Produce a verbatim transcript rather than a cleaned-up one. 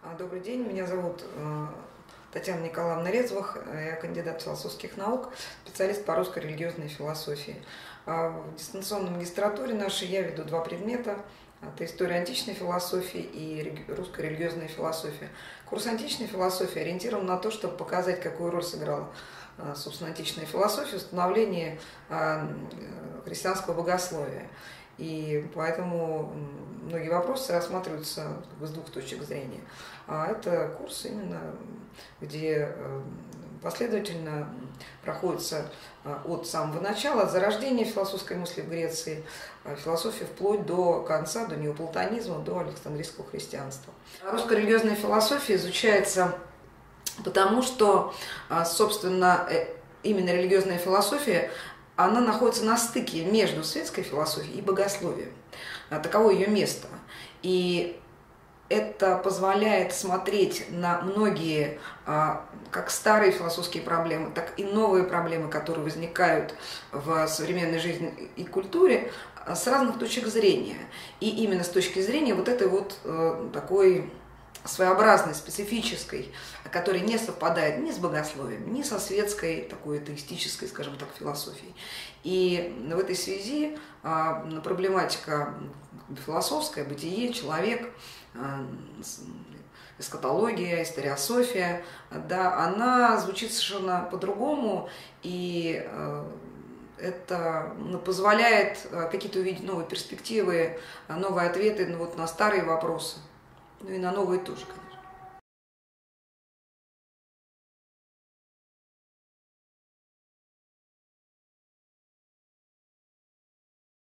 А, Добрый день, меня зовут э, Татьяна Николаевна Резвых, я кандидат философских наук, специалист по русско-религиозной философии. А В дистанционной магистратуре нашей я веду два предмета. Это история античной философии и реги- русско-религиозная философия. Курс античной философии ориентирован на то, чтобы показать, какую роль сыграла, э, собственно, античная философия в становлении э, христианского богословия. И поэтому многие вопросы рассматриваются как бы с двух точек зрения. А это курс именно, где последовательно проходится от самого начала, от зарождения философской мысли в Греции, философии вплоть до конца, до неоплатонизма, до Александрийского христианства. Русско-религиозная философия изучается потому, что, собственно, именно религиозная философия она находится на стыке между светской философией и богословием. Таково ее место. И это позволяет смотреть на многие как старые философские проблемы, так и новые проблемы, которые возникают в современной жизни и культуре, с разных точек зрения. И именно с точки зрения вот этой вот такой своеобразной, специфической, которая не совпадает ни с богословием, ни со светской, такой атеистической, скажем так, философией. И в этой связи проблематика философская, бытие, человек, эскатология, историософия, да, она звучит совершенно по-другому, и это позволяет какие-то увидеть новые перспективы, новые ответы ну, вот, на старые вопросы. Ну и на новые тоже, конечно.